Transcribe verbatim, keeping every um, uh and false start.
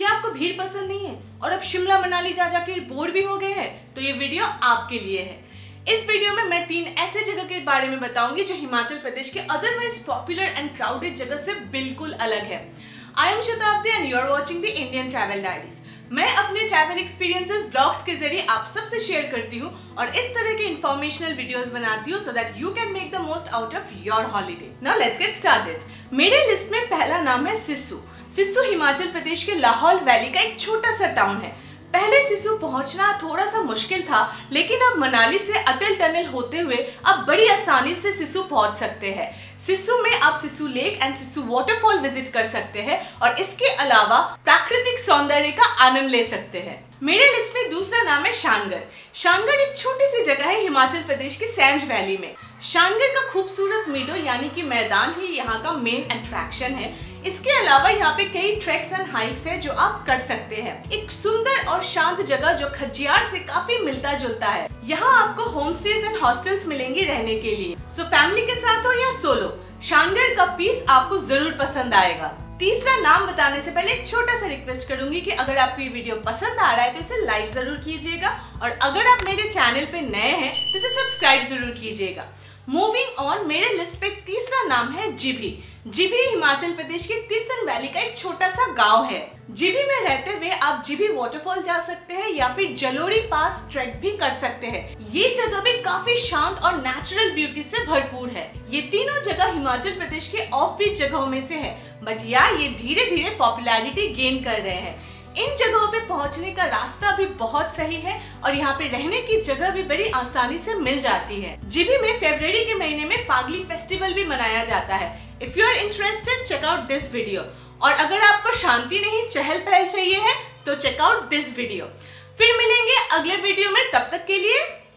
क्या आपको भीड़ पसंद नहीं है और अब शिमला मनाली जा जाकर बोर भी हो गए हैं? तो ये वीडियो आपके लिए है। इस वीडियो में मैं तीन ऐसे जगह के बारे में बताऊंगी जो हिमाचल प्रदेश के अदरवाइज पॉपुलर एंड क्राउडेड जगह से बिल्कुल अलग है। I am Shatabdi and you are watching the Indian travel diaries. मैं अपने ट्रैवल एक्सपीरियंसेस ब्लॉग्स के जरिए आप सबसे शेयर करती हूँ और इस तरह के इंफॉर्मेशनल वीडियोस बनाती हूँ so that you can make the most out of your holiday. Now let's get started. मेरे लिस्ट में पहला नाम है सिस्सू। सिस्सू हिमाचल प्रदेश के लाहौल वैली का एक छोटा सा टाउन है। पहले सिस्सू पहुंचना थोड़ा सा मुश्किल था, लेकिन अब मनाली से अटल टनल होते हुए अब बड़ी आसानी से सिस्सू पहुंच सकते हैं। सिस्सू में आप Sissu lake and Sissu waterfall visit कर सकते हैं और इसके अलावा प्राकृतिक सौंदर्य का आनंद ले सकते हैं। मेरे लिस्ट में दूसरा नाम है शानगढ़। शानगढ़ एक छोटी सी जगह है हिमाचल प्रदेश के सैंज वैली में। शानगढ़ का खूबसूरत मीडो यानी कि मैदान ही यहाँ का मेन अट्रैक्शन है। इसके अलावा यहाँ पे कई ट्रैक्स एंड हाइक्स है जो आप कर सकते हैं। एक सुंदर और शांत जगह जो खजियार से काफी मिलता जुलता है। यहाँ आपको होम स्टेज एंड हॉस्टल्स मिलेंगे रहने के लिए। सो फैमिली के साथ हो या सोलो, शानगढ़ का पीस आपको जरूर पसंद आएगा। तीसरा नाम बताने से पहले एक छोटा सा रिक्वेस्ट करूंगी कि अगर आपको ये वीडियो पसंद आ रहा है तो इसे लाइक जरूर कीजिएगा और अगर आप मेरे चैनल पे नए हैं तो इसे सब्सक्राइब जरूर कीजिएगा। मूविंग ऑन, मेरे लिस्ट पे तीसरा नाम है जिभी। जिभी हिमाचल प्रदेश के तीर्थन वैली का एक छोटा सा गांव है। जिभी में रहते हुए आप जिभी वाटरफॉल जा सकते हैं या फिर जलोरी पास ट्रैक भी कर सकते हैं। ये जगह भी काफी शांत और नेचुरल ब्यूटी से भरपूर है। ये तीनों जगह हिमाचल प्रदेश के ऑफ बीट जगहों में से है, बट यार ये धीरे धीरे पॉपुलैरिटी गेन कर रहे हैं। इन जगहों पे पहुंचने का रास्ता भी बहुत सही है और यहाँ पे रहने की जगह भी बड़ी आसानी से मिल जाती है। जिभी में फरवरी के महीने में फागली फेस्टिवल भी मनाया जाता है। If you are interested check out this video. और अगर आपको शांति नहीं चहल पहल चाहिए है तो चेक आउट दिस वीडियो। फिर मिलेंगे अगले वीडियो में, तब तक के लिए